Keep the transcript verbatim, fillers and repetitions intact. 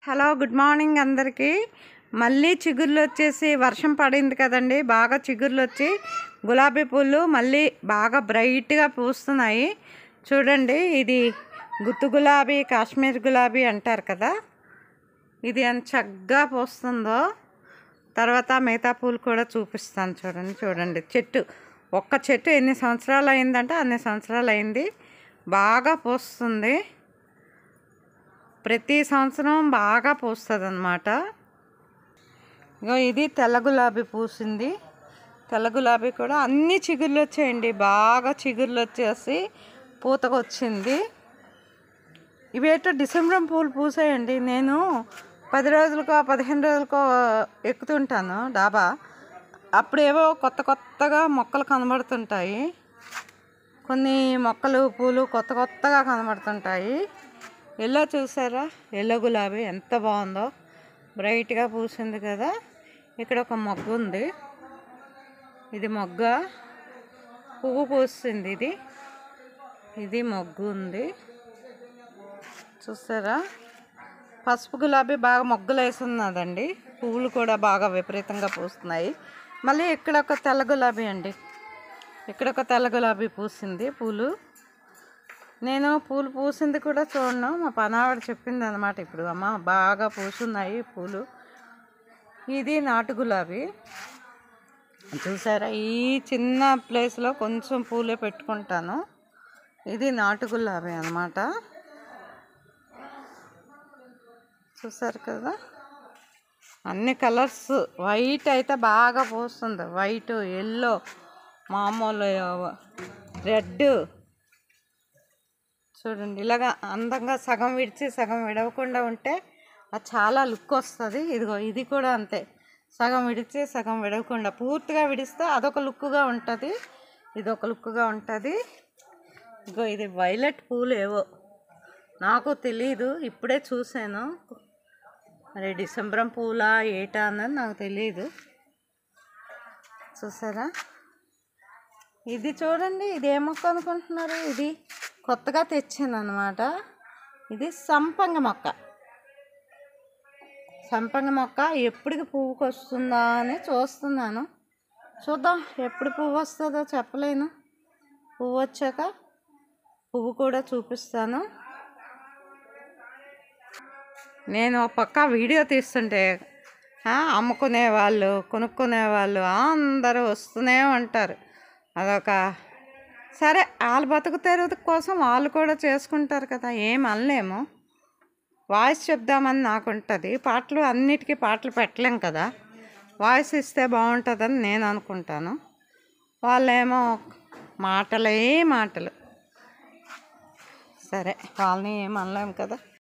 Hello good morning అందరికీ. మళ్ళీ చిగుర్లు వచ్చేసి వర్షం పడింది కదండి, బాగా చిగుర్లు వచ్చి గులాబీ పూలు మళ్ళీ బాగా బ్రైట్గా పూస్తున్నాయి. చూడండి, ఇది గుత్తు గులాబీ, కాశ్మీర్ గులాబీ అంటారు కదా, ఇది ఎంత చక్కగా పూస్తుందో. తర్వాత మిగతా పూలు కూడా చూపిస్తాను. చూడండి చూడండి చెట్టు, ఒక్క చెట్టు ఎన్ని సంవత్సరాలు అయిందంటే అన్ని సంవత్సరాలు అయింది, బాగా పూస్తుంది. ప్రతి సంవత్సరం బాగా పూస్తుంది అన్నమాట. ఇగో ఇది తెల్ల గులాబీ పూసింది. తెల్ల గులాబీ కూడా అన్ని చిగుర్లు వచ్చాయండి, బాగా చిగుర్లు వచ్చేసి పూతకు వచ్చింది. ఇవేటో డిసెంబర్ పూలు పూసాయండి. నేను పది రోజులకో పదిహేను రోజులకో ఎక్కుతుంటాను డాబా, అప్పుడేవో కొత్త కొత్తగా మొక్కలు కనబడుతుంటాయి. కొన్ని మొక్కలు పూలు కొత్త కొత్తగా కనబడుతుంటాయి. ఎల్లో చూసారా, ఎల్లో గులాబీ ఎంత బాగుందో, బ్రైట్గా పూసింది కదా. ఇక్కడ ఒక మొగ్గ ఉంది, ఇది మొగ్గ, పువ్వు పూసింది. ఇది ఇది మొగ్గు ఉంది చూసారా. పసుపు గులాబీ బాగా మొగ్గలు వేస్తున్నదండి, పువ్వులు కూడా బాగా విపరీతంగా పూస్తున్నాయి. మళ్ళీ ఇక్కడ ఒక తెల్ల గులాబీ అండి, ఇక్కడ ఒక తెల్ల గులాబీ పూసింది పూలు. నేను పూలు పూసింది కూడా చూడను, మా పనావిడ చెప్పింది అనమాట. ఇప్పుడు అమ్మ బాగా పూసున్నాయి పూలు. ఇది నాటు గులాబీ చూసారా, ఈ చిన్న ప్లేస్లో కొంచెం పూలే పెట్టుకుంటాను. ఇది నాటు గులాబీ అన్నమాట, చూసారు కదా. అన్ని కలర్స్, వైట్ అయితే బాగా పూస్తుంది, వైట్, ఎల్లో, మామూలు రెడ్. చూడండి, ఇలాగా అందంగా సగం విడిచి సగం విడవకుండా ఉంటే అది చాలా లుక్ వస్తుంది. ఇదిగో ఇది కూడా అంతే, సగం విడిచి సగం విడవకుండా, పూర్తిగా విడిస్తే అదొక లుక్గా ఉంటుంది, ఇదొక లుక్గా ఉంటుంది. ఇదిగో ఇది వైలెట్ పూలు ఏవో నాకు తెలీదు, ఇప్పుడే చూసాను. మరి డిసెంబర్ పూలా ఏటా అన్నది నాకు తెలియదు. చూసారా, ఇది చూడండి, ఇది ఏ మొక్క అనుకుంటున్నారు, ఇది కొత్తగా తెచ్చాను అనమాట. ఇది సంపంగి మొక్క. సంపంగి మొక్క ఎప్పటికి పువ్వుకి వస్తుందా అని చూస్తున్నాను. చూద్దాం, ఎప్పుడు పువ్వు వస్తుందో చెప్పలేను. పువ్వు వచ్చాక పువ్వు కూడా చూపిస్తాను. నేను పక్కా వీడియో తీస్తుంటే అమ్ముకునే వాళ్ళు, కొనుక్కునే వాళ్ళు అందరూ వస్తూనే ఉంటారు. అదొక సరే, వాళ్ళు బతుకు తెరువు కోసం వాళ్ళు కూడా చేసుకుంటారు కదా, ఏం అనలేము. వాయిస్ చెప్దామని నాకు ఉంటుంది, పాటలు అన్నిటికీ పాటలు పెట్టలేం కదా, వాయిస్ ఇస్తే బాగుంటుందని నేను అనుకుంటాను. వాళ్ళేమో మాటలే మాటలు. సరే, వాళ్ళని ఏం అనలేము కదా.